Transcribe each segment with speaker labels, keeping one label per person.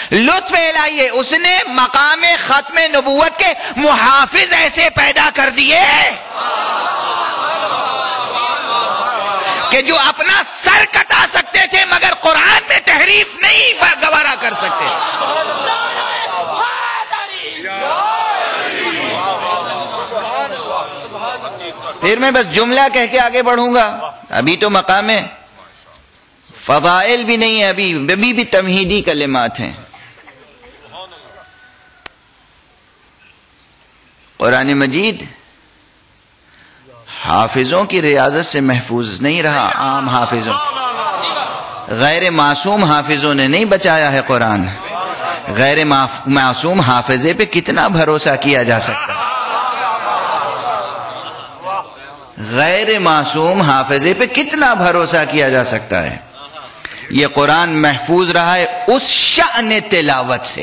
Speaker 1: لطف الہی ہے، اس نے مقام ختم نبوت کے محافظ ایسے پیدا کر دیے کہ جو اپنا سر کٹا سکتے تھے مگر قرآن میں تحریف نہیں گوارا کر سکتے. پھر میں بس جملہ کہہ کے آگے بڑھوں گا، ابھی تو مقام فضائل بھی نہیں ہے، ابھی بھی تمہیدی کلمات ہیں. قرآن مجید حافظوں کی ریاضت سے محفوظ نہیں رہا. عام حافظوں، غیر معصوم حافظوں نے نہیں بچایا ہے قرآن. غیر معصوم حافظے پہ کتنا بھروسہ کیا جا سکتا ہے؟ غیر معصوم حافظے پہ کتنا بھروسہ کیا جا سکتا ہے؟ یہ قرآن محفوظ رہا ہے اس شأن تلاوت سے.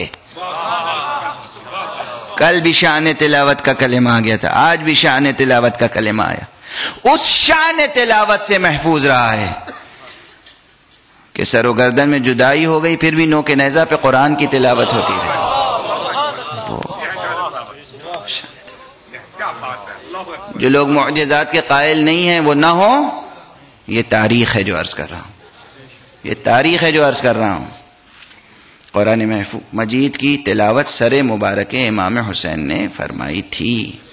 Speaker 1: کل بھی شأن تلاوت کا کلمہ آ گیا تھا، آج بھی شأن تلاوت کا کلمہ آیا. اس شأن تلاوت سے محفوظ رہا ہے کہ سر و گردن میں جدائی ہو گئی پھر بھی نوک نیزہ پہ قرآن کی تلاوت ہوتی رہی. جو لوگ معجزات کے قائل نہیں ہیں وہ نہ ہو. یہ تاریخ ہے جو عرض کر رہا ہوں، یہ تاریخ ہے جو عرض کر رہا ہوں. قرآن مجید کی تلاوت سر مبارک امام حسین نے فرمائی تھی.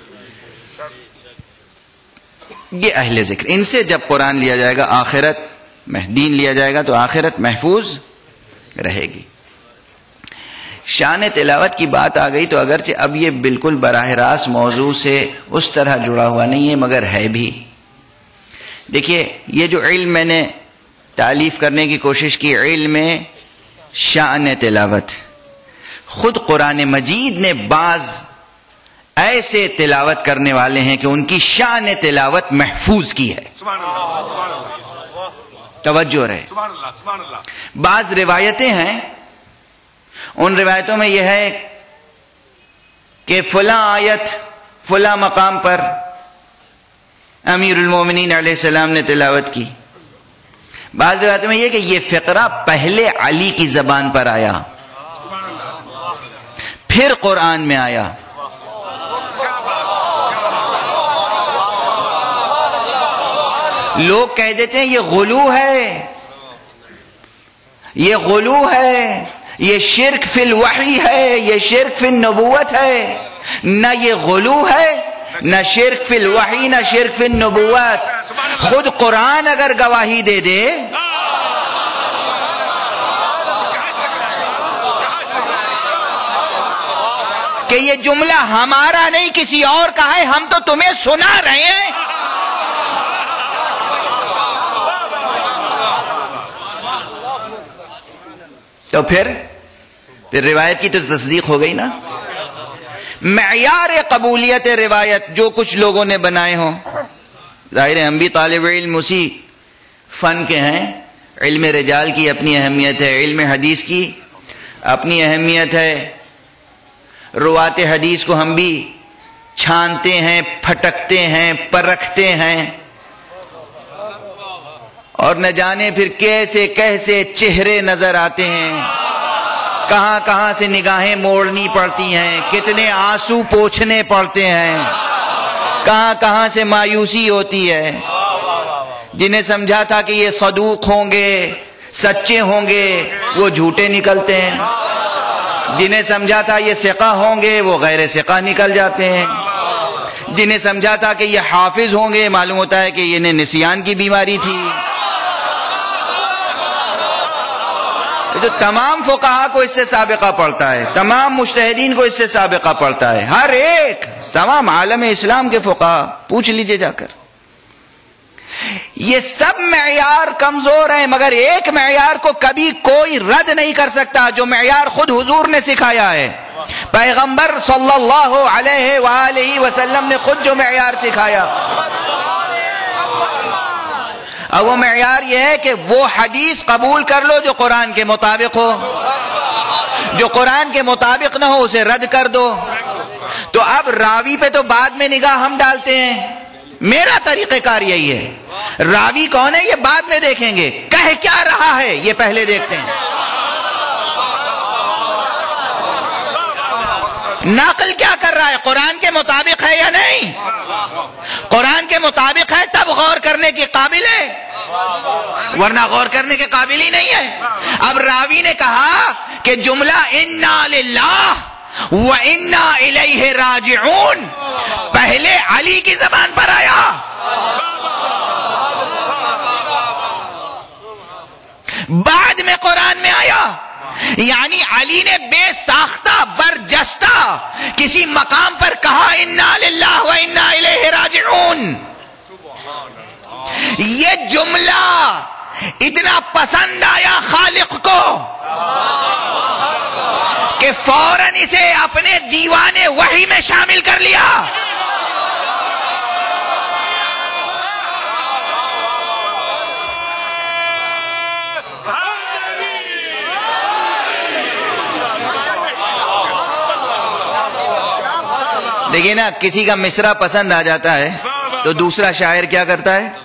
Speaker 1: یہ اہل ذکر، ان سے جب قرآن لیا جائے گا آخرت دین لیا جائے گا تو آخرت محفوظ رہے گی. شان تلاوت کی بات آ گئی تو اگرچہ اب یہ بالکل براہ راست موضوع سے اس طرح جڑا ہوا نہیں ہے مگر ہے بھی. دیکھیے یہ جو علم میں نے تعلیف کرنے کی کوشش کی، علم شان تلاوت، خود قرآن مجید نے بعض ایسے تلاوت کرنے والے ہیں کہ ان کی شان تلاوت محفوظ کی ہے. توجہ رہے. بعض روایتیں ہیں، ان روایتوں میں یہ ہے کہ فلاں آیت فلاں مقام پر امیر المومنین علیہ السلام نے تلاوت کی. بعض روایتوں میں یہ کہ یہ فقرہ پہلے علی کی زبان پر آیا پھر قرآن میں آیا. لوگ کہہ دیتے ہیں یہ غلو ہے، یہ غلو ہے، یہ شرک فی الوحی ہے، یہ شرک فی النبوت ہے. نہ یہ غلو ہے، نہ شرک فی الوحی، نہ شرک فی النبوت. خود قرآن اگر گواہی دے دے کہ یہ جملہ ہمارا نہیں کسی اور کا ہے، ہم تو تمہیں سنا رہے ہیں. تو پھر روایت کی تو تصدیق ہو گئی نا. معیار قبولیت روایت جو کچھ لوگوں نے بنائے ہوں، ظاہر ہے ہم بھی طالب علم اسی فن کے ہیں. علم رجال کی اپنی اہمیت ہے، علم حدیث کی اپنی اہمیت ہے. روات حدیث کو ہم بھی چھانتے ہیں، پھٹکتے ہیں، پرکھتے ہیں، اور نہ جانے پھر کیسے کیسے چہرے نظر آتے ہیں، کہاں کہاں سے نگاہیں موڑنی پڑتی ہیں، کتنے آنسو پوچھنے پڑتے ہیں، کہاں کہاں سے مایوسی ہوتی ہے. جنہیں سمجھا تھا کہ یہ صدوق ہوں گے، سچے ہوں گے، وہ جھوٹے نکلتے ہیں. جنہیں سمجھا تھا یہ ثقہ ہوں گے، وہ غیر ثقہ نکل جاتے ہیں. جنہیں سمجھا تھا کہ یہ حافظ ہوں گے، معلوم ہوتا ہے کہ انہیں نسیان کی بیماری تھی. تو تمام فقہا کو اس سے سابقہ پڑتا ہے، تمام مجتہدین کو اس سے سابقہ پڑتا ہے. ہر ایک، تمام عالم اسلام کے فقہا پوچھ لیجئے جا کر. یہ سب معیار کمزور ہیں مگر ایک معیار کو کبھی کوئی رد نہیں کر سکتا، جو معیار خود حضور نے سکھایا ہے. پیغمبر صلی اللہ علیہ وآلہ وسلم نے خود جو معیار سکھایا، اور وہ معیار یہ ہے کہ وہ حدیث قبول کر لو جو قرآن کے مطابق ہو، جو قرآن کے مطابق نہ ہو اسے رد کر دو. تو اب راوی پہ تو بعد میں نگاہ ہم ڈالتے ہیں. میرا طریقہ کار یہی ہے، راوی کون ہے یہ بعد میں دیکھیں گے، کہہ کیا رہا ہے یہ پہلے دیکھتے ہیں. نقل کیا کر رہا ہے؟ قرآن کے مطابق ہے یا نہیں؟ قرآن کے مطابق ہے تب غور کرنے کے قابل ہے، ورنہ غور کرنے کے قابل ہی نہیں ہے۔ اب راوی نے کہا کہ جملہ انا للہ وَإِنَّا إِلَيْهِ رَاجِعُونَ پہلے علی کی زبان پر آیا، بعد میں قرآن میں آیا، یعنی علی نے بے ساختہ برجستہ کسی مقام پر کہا اِنَّا لِلَّهِ وَإِنَّا إِلَيْهِ رَاجِعُونَ۔ یہ جملہ اتنا پسند آیا خالق کو کہ فوراً اسے اپنے دیوان وحی میں شامل کر لیا۔ دیکھیے نا، کسی کا مصرع پسند آ جاتا ہے تو دوسرا شاعر کیا کرتا ہے؟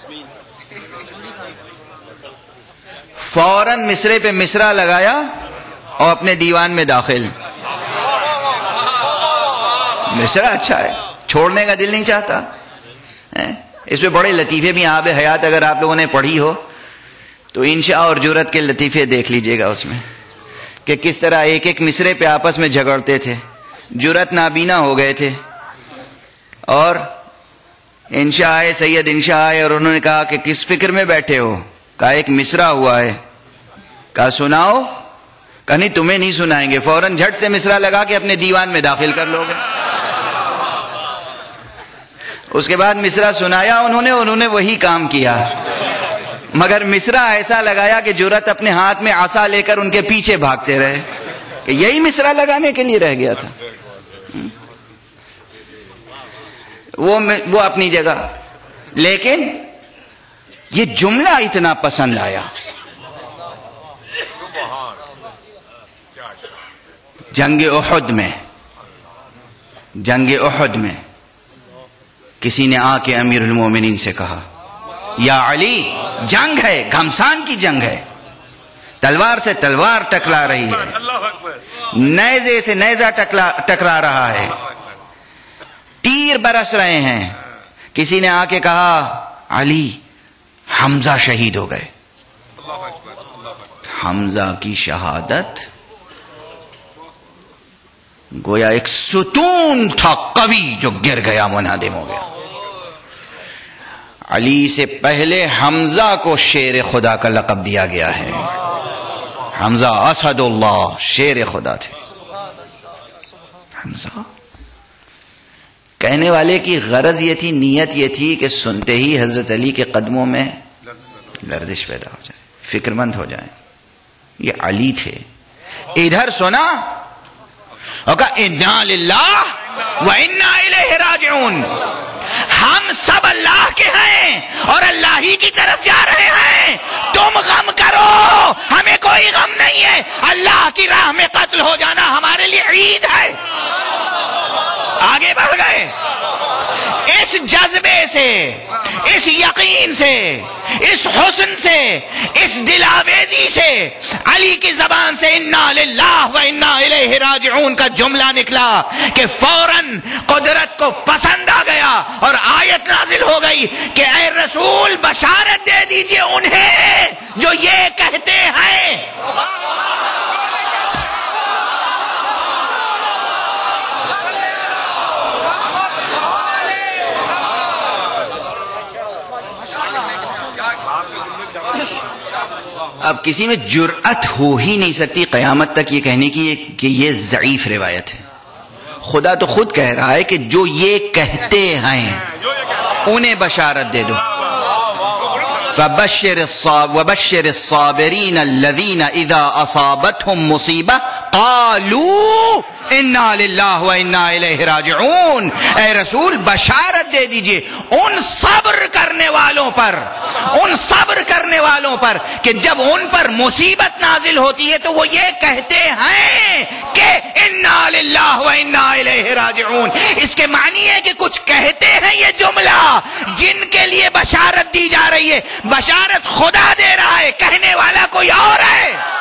Speaker 1: فوراً مصرے پہ مصرع لگایا اور اپنے دیوان میں داخل۔ مصرع اچھا ہے، چھوڑنے کا دل نہیں چاہتا۔ اس پہ بڑے لطیفے بھی آب حیات اگر آپ لوگوں نے پڑھی ہو تو انشاء اور جرت کے لطیفے دیکھ لیجئے گا اس میں، کہ کس طرح ایک ایک مصرے پہ آپس میں جھگڑتے تھے، جرت نابینا ہو گئے تھے، اور انشاء آئے، سید انشاء آئے اور انہوں نے کہا کہ کس فکر میں بیٹھے ہو؟ کہا ایک مصرع ہوا ہے۔ کہا سناؤ؟ کہا نہیں تمہیں نہیں سنائیں گے۔ فوراً جھٹ سے مصرع لگا کے اپنے دیوان میں داخل کر لو گے۔ اس کے بعد مصرع سنایا انہوں نے وہی کام کیا، مگر مصرع ایسا لگایا کہ جرت اپنے ہاتھ میں عصا لے کر ان کے پیچھے بھاگتے رہے، کہ یہی مصرع لگانے کے لیے رہ گیا تھا۔ وہ اپنی جگہ، لیکن یہ جملہ اتنا پسند آیا۔ جنگ احد میں کسی نے آ کے امیر المومنین سے کہا یا علی، جنگ ہے، گھمسان کی جنگ ہے، تلوار سے تلوار ٹکرا رہی ہے، نیزے سے نیزہ ٹکرا رہا ہے، تیر برس رہے ہیں۔ کسی نے آ کے کہا علی، حمزہ شہید ہو گئے۔ حمزہ کی شہادت گویا ایک ستون تھا قوی جو گر گیا، منہدم ہو گیا۔ علی سے پہلے حمزہ کو شیر خدا کا لقب دیا گیا ہے۔ حمزہ اسد اللہ، شیر خدا تھے حمزہ۔ کہنے والے کی غرض یہ تھی، نیت یہ تھی کہ سنتے ہی حضرت علی کے قدموں میں لرزش پیدا ہو جائے، فکر مند ہو جائیں۔ یہ علی تھے۔ ادھر سنا اور کہا انا للہ وانا الیہ راجعون، ہم سب اللہ کے ہیں اور اللہ ہی کی طرف جا رہے ہیں، تم غم کرو، ہمیں کوئی غم نہیں ہے، اللہ کی راہ میں قتل ہو جانا ہمارے لیے عید ہے۔ آگے بڑھ گئے۔ اس جذبے سے، اس یقین سے، اس حسن سے، اس دل آویزی سے علی کی زبان سے انا للہ و انا الیہ راجعون کا جملہ نکلا کہ فوراً قدرت کو پسند آ گیا اور آیت نازل ہو گئی کہ اے رسول بشارت دے دیجئے انہیں جو یہ کہتے ہیں۔ اب کسی میں جرأت ہو ہی نہیں سکتی قیامت تک یہ کہنے کی کہ یہ ضعیف روایت ہے۔ خدا تو خود کہہ رہا ہے کہ جو یہ کہتے ہیں انہیں بشارت دے دو۔ وَبَشِّرِ الصَّابِرِينَ الَّذِينَ إِذَا أَصَابَتْهُمْ مُصِيبَةٌ قَالُوا اِنَّا لِلَّهِ وَإِنَّا إِلَيْهِ رَاجِعُونَ، اے رسول بشارت دے دیجئے ان صبر کرنے والوں پر کہ جب ان پر مصیبت نازل ہوتی ہے تو وہ یہ کہتے ہیں کہ اِنَّا لِلَّهِ وَإِنَّا إِلَيْهِ رَاجِعُونَ۔ اس کے معنی ہے کہ کچھ کہتے ہیں یہ جملہ جن کے لیے بشارت دی جا رہی ہے، بشارت خدا دے رہا ہے، کہنے والا کوئی اور ہے۔